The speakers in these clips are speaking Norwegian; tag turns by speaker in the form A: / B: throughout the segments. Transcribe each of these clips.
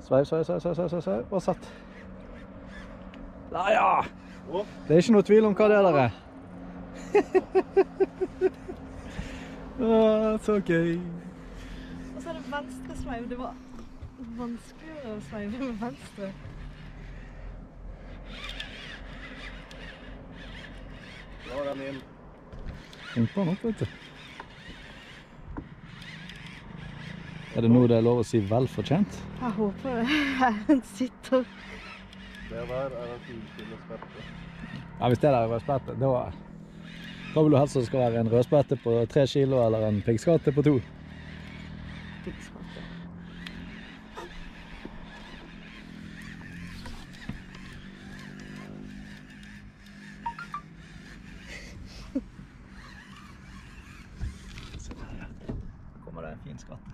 A: Sveiv, og satt. Ja! Det er ikke noe tvil om hva det er dere. Så gøy.
B: Og så er det venstre sveiv. Det var vanskeligere å sveive med venstre.
C: Nå er den inn.
A: Innpå den opp, vet du. Er det noe det er lov å si vel fortjent?
B: Jeg håper det. Sitter.
C: Det der er en 4 kilo spette.
A: Ja, hvis det der er rødspette, da vil du helst at det skal være en rødspette på 3 kilo eller en piggskatte på 2.
B: Piggskatte.
A: Se der, ja. Nå kommer det en fin skatt.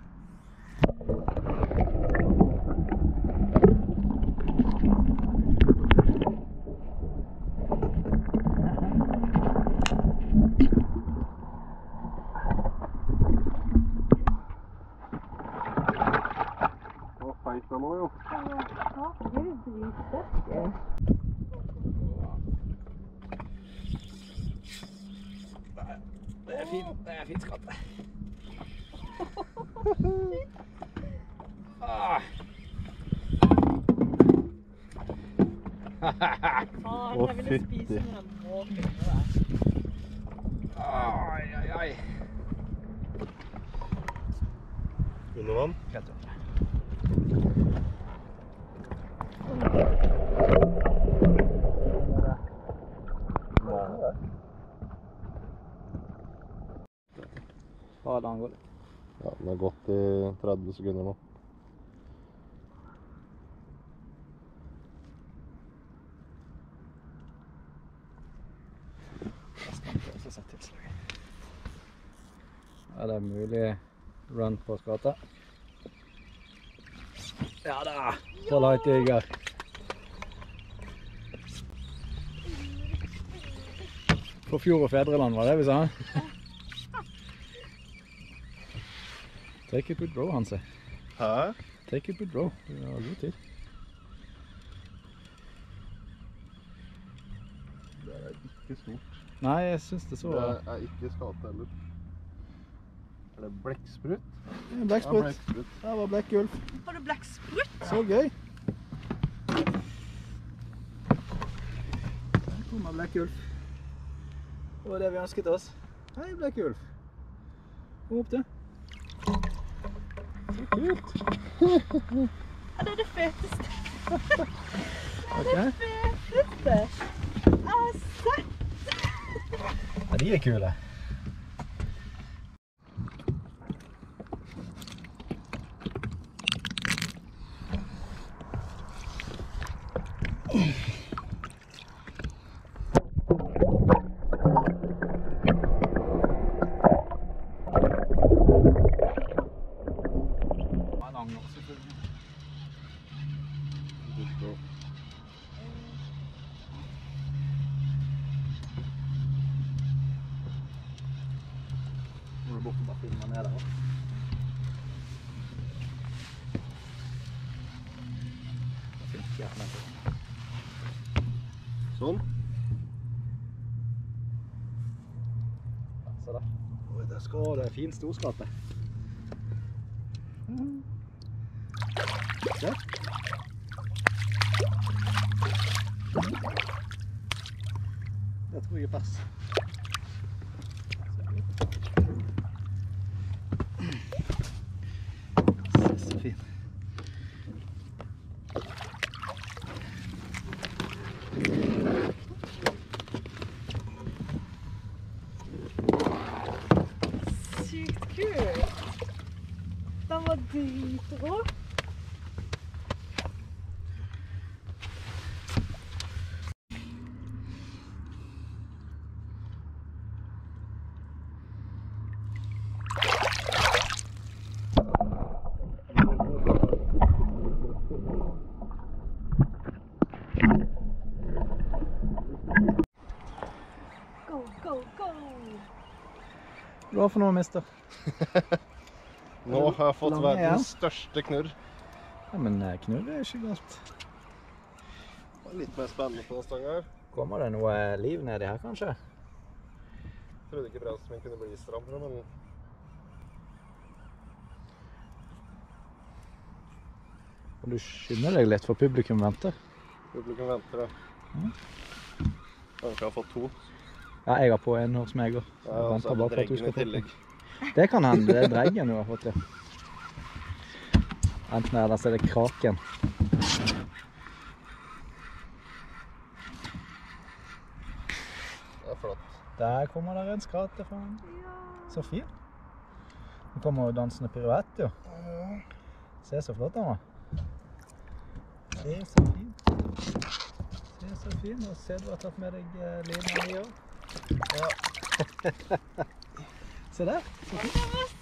C: Feita nå, jo.
B: Ja, det er dritsterke.
A: Det er fin skatte.
B: Jeg ville spise med den vågen der.
A: Ai.
C: Under vann?
A: Helt opp. Hva er det han går?
C: Ja, den har gått i 30 sekunder nå.
A: Jeg skal ikke også sette tilslaget. Er det mulig run på skata? Ja da! Så light jeger. På Fjord og Fedreland var det vi sa. Take it with bro, Hanse.
C: Hæ?
A: Take it with bro. Du har god tid.
C: Det er ikke stort.
A: Nei, jeg synes det så...
C: Det er ikke skate heller. Er det blekksprut?
A: Blekksprut.
C: Ja, blekksprut.
A: Der var blekkulf.
B: Har du blekksprut?
A: Så gøy. Der kommer blekkulf. Det var det vi ønsket oss. Hei, blekkulf. Kom opp til. Så kult.
B: Ja, det er det feteste.
A: Ok.
B: Det feteste. Jeg har sett.
A: Ja, de er kule. Må du bort og bare filme ned der også.
C: Sånn.
A: Se der. Oi, det er fin storskatte. Se. Det tror jeg er pass. Se så fin.
B: Sykt kul. Den var dritrå.
A: Hva for noe, mister?
C: Nå har jeg fått
A: Lange, ja.
C: verdens største knurr.
A: Ja, men knurre er ikke galt.
C: Litt mer spennende på den stangen her.
A: Kommer det noe liv nedi her, kanskje?
C: Jeg trodde ikke bremsen min kunne bli strammere, men...
A: Kan du skynde deg litt for publikum venter?
C: Publikum venter, ja. Kanskje jeg har fått 2.
A: Ja, jeg har på en hos meg også.
C: Ja, og så er det dreggen i tillegg.
A: Det kan hende, det er dreggen du har fått til. Enten er det, så er det kraken.
C: Det er flott.
A: Der kommer det en skrate fra den.
B: Ja.
A: Så fin. Nå kommer jo dansende piruett, jo. Se så flott den var. Se så fin. Se så fin, og se du har tatt med deg linen i år. Ja. Se der. Så fin.